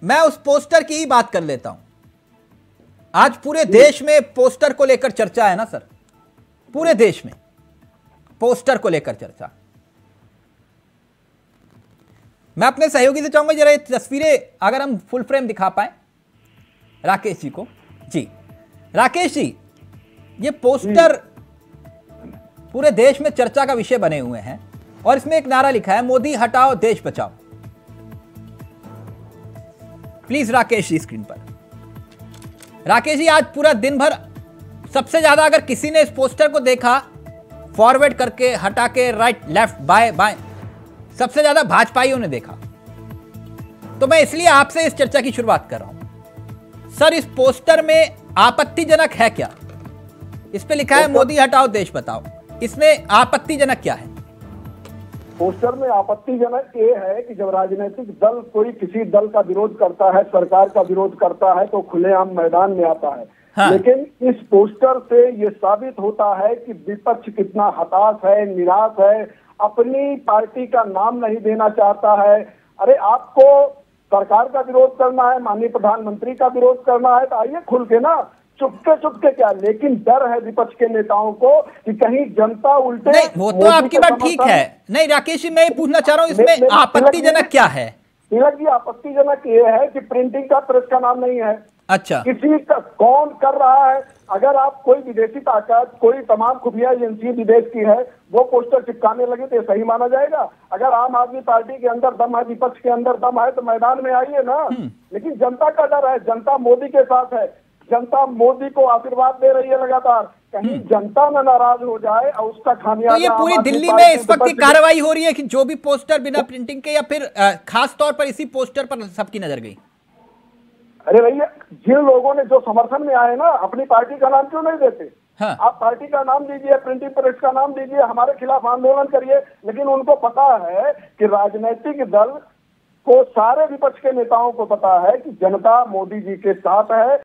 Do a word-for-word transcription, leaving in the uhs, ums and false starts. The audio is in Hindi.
मैं उस पोस्टर की ही बात कर लेता हूं। आज पूरे देश में पोस्टर को लेकर चर्चा है ना सर, पूरे देश में पोस्टर को लेकर चर्चा। मैं अपने सहयोगी से चाहूंगा जरा ये तस्वीरें अगर हम फुल फ्रेम दिखा पाए राकेश जी को। जी राकेश जी, ये पोस्टर पूरे देश में चर्चा का विषय बने हुए हैं और इसमें एक नारा लिखा है, मोदी हटाओ देश बचाओ। प्लीज राकेश जी स्क्रीन पर। राकेश जी, आज पूरा दिन भर सबसे ज्यादा अगर किसी ने इस पोस्टर को देखा फॉरवर्ड करके, हटा के, राइट लेफ्ट बाएं बाएं, सबसे ज्यादा भाजपाइयों ने देखा। तो मैं इसलिए आपसे इस चर्चा की शुरुआत कर रहा हूं। सर, इस पोस्टर में आपत्तिजनक है क्या? इस पे लिखा है मोदी हटाओ देश बचाओ, इसमें आपत्तिजनक क्या है? पोस्टर में आपत्तिजनक ये है कि जब राजनीतिक दल कोई किसी दल का विरोध करता है, सरकार का विरोध करता है, तो खुलेआम मैदान में आता है। हाँ। लेकिन इस पोस्टर से ये साबित होता है कि विपक्ष कितना हताश है, निराश है, अपनी पार्टी का नाम नहीं देना चाहता है। अरे आपको सरकार का विरोध करना है, माननीय प्रधानमंत्री का विरोध करना है, तो आइए खुल के ना, चुपके चुपके क्या, लेकिन डर है विपक्ष के नेताओं को कि कहीं जनता उल्टे। नहीं, वो तो आपकी बात ठीक है। नहीं राकेश जी, मैं पूछना चाह रहा हूँ इसमें आपत्तिजनक क्या है? तिलक जी, आपत्तिजनक ये है कि प्रिंटिंग का प्रेस का नाम नहीं है। अच्छा, किसी का कौन कर रहा है? अगर आप कोई विदेशी ताकत, कोई तमाम खुफिया एजेंसी विदेश की है, वो पोस्टर चिपकाने लगे तो सही माना जाएगा? अगर आम आदमी पार्टी के अंदर दम है, विपक्ष के अंदर दम है, तो मैदान में आइए ना। लेकिन जनता का डर है, जनता मोदी के साथ है, जनता मोदी को आशीर्वाद दे रही है लगातार। कहीं जनता न नाराज हो जाए और उसका खामियाजा। तो ये पूरी दिल्ली में इस वक्त कार्रवाई हो रही है कि जो भी पोस्टर बिना प्रिंटिंग के, या फिर खास तौर पर इसी पोस्टर पर सबकी नजर गई? अरे भैया, जिन लोगों ने जो समर्थन में आए ना, अपनी पार्टी का नाम क्यों नहीं देते? हाँ। आप पार्टी का नाम दीजिए, प्रिंटिंग प्रेस का नाम दीजिए, हमारे खिलाफ आंदोलन करिए। लेकिन उनको पता है कि राजनीतिक दल को, सारे विपक्ष के नेताओं को पता है कि जनता मोदी जी के साथ है।